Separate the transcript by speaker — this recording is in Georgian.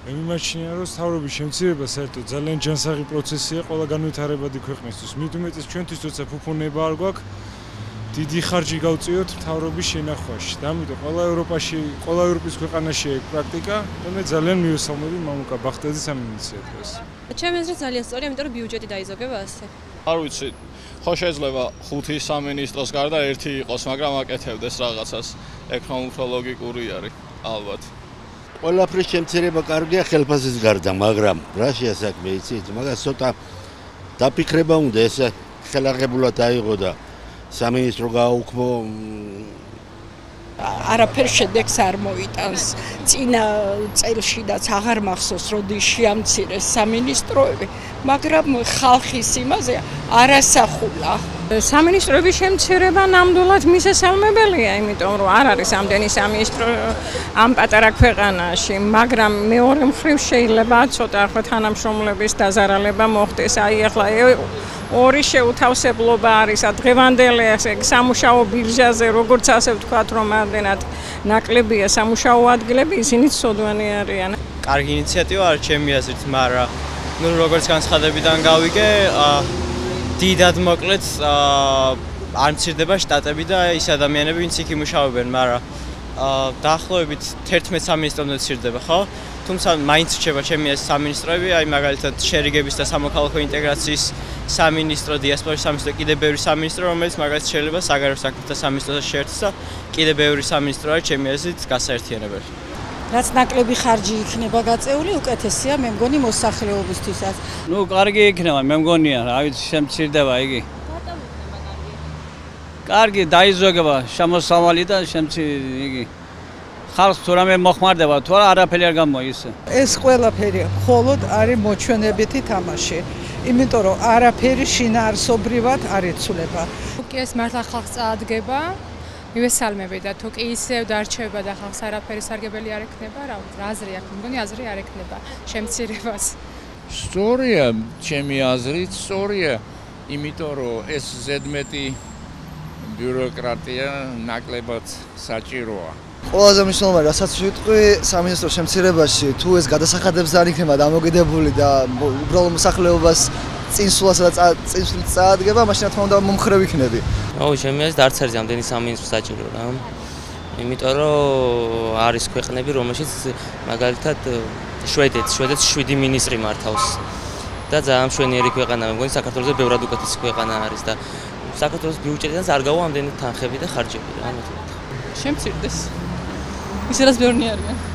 Speaker 1: მიმაჩნია რომ თავრობის შემცირება საერთოდ ძალიან ჯანსაღი პროცესია ყველა განვითარებადი ქვეყნისთვის. მით უმეტეს ჩვენთვის როცა ფუფუნება არ გვაქვს, დიდი ხარჯი გავწიოთ თავრობის შენახვაში. და ამიტომ ყველა ევროპის ქვეყანაში ეგ პრაქტიკა და მე ძალიან მივესალმები მამუკა ბახტაძის ამ ინიციატივას.
Speaker 2: ჩემი აზრით ძალიან სწორია, იმიტომ რომ ბიუჯეტი დაიზოგება ასე.
Speaker 3: არ ვიცი, ხო შეიძლება 5 სამინისტროს გარდა ერთი იყოს, მაგრამ აკეთებდეს რაღაცას. ეგ ხომ უფრო ლოგიკური არის, ალბათ.
Speaker 4: ყველაფრის შემცირება კარგია ხელფასის გარდა, მაგრამ რა შეასაქმე იცით, მაგას ცოტა დაფიქრება უნდა ესე ხელაღებულად აიღო და სამინისტრო გააუქმო
Speaker 5: არაფერ შედეგს არ მოიტანს. წინა წელშიდაც აღარ მახსოვს, როდის შეამცირეს სამინისტროები, მაგრამ ხალხის იმაზე არასახულა.
Speaker 6: სამინისტროების შემცირება ნამდვილად მისასალმებელია, იმიტომ რომ არ არის ამდენი სამინისტრო ამ პატარა ქვეყანაში, მაგრამ მეორე მხრივ შეიძლება ცოტა ახლა თანამშრომლების დაზარალება მოხდეს. აი ახლა ორი შეუთავსებლობა არის დღევანდელი სამუშაო ბირჟაზე, როგორც ასე ვთქვათ, რომ ამდენად ნაკლებია სამუშაო ადგილები, ისინიც სოდვანი არიან.
Speaker 7: კარგი ინიციატივა არის ჩემი აზრით, მაგრამ ნუ როგორც განცხადებიდან გავიგე, დიდად მოკლედ არ მცირდება შტატები და ის ადამიანები, ვინც იქ იმუშავებენ, მაგრამ დაახლოებით 11 სამინისტრომდე მცირდება, ხო? თუმცა მაინც რჩება ჩემი ეს სამინისტროები, აი მაგალითად შერიგების და სამოქალაქო ინტეგრაციის სამინისტრო, დიასპორის სამინისტრო, კიდევ ბევრი სამინისტრო, რომელიც მაგალითად შეიძლება საგარეო საქმეთა სამინისტროსაც შეერთოს და კიდევ ბევრი სამინისტრო არის ჩემი აზრით გასაერთიანებელი.
Speaker 5: რაც ნაკლები ხარჯი იქნება გაწეული, უკეთესია მე მგონი მოსახლეობისთვისაც.
Speaker 8: ნუ კარგი იქნება, მე მგონია, რა ვიცი, შემცირდება იგი. კარგი დაიზოგება შემოსავალი და იგი ხალხს თუ რამე მოხმარდება, თუ არა არაფერი არ გამოისე.
Speaker 9: ეს ყველაფერი მხოლოდ არის მოჩვენებითი თამაში. იმიტომ რომ არაფერი შინაარსობრივად არ იცვლება.
Speaker 2: თუ კი ეს მართლა ხალხს წაადგება, მივესალმები და თუ კი ისევ დარჩება და ხალხს არაფერი სარგებელი არ ექნება, რა აზრი აქვს? მგონი აზრი არ ექნება შემცირებას.
Speaker 10: სწორია, ჩემი აზრით სწორია, იმიტომ რომ ეს ზედმეტი ბიუროკრატია ნაკლებად საჭიროა.
Speaker 11: ყველაზე მნიშვნელოვანი რასაც ვიტყვი სამინისტრო შემცირებაში, თუ ეს გადასახადებს არ იქნება დამოკიდებული და უბრალოდ მოსახლეობას წინსვლასა და წინსვლით წაადგება, მაშინ რა თქმა უნდა მომხრევ იქნები.
Speaker 12: ჩემი აზრით არც არის ამდენი სამინისტრო საჭირო რა. იმიტომ რომ არის ქვეყნები, რომელშიც მაგალითად შვედეთს 7 მინისტრი მართავს. და ძალიან მშვენიერი ქვეყანა, მე მგონი საქართველოზე ბევრად უკეთესი ქვეყანა არის და საქართველოს ბიუჯეტიდან არ გავა ამდენი თანხები და ხარჯები რა.
Speaker 2: შემცირდეს. ისედაც ბევრნი არიან.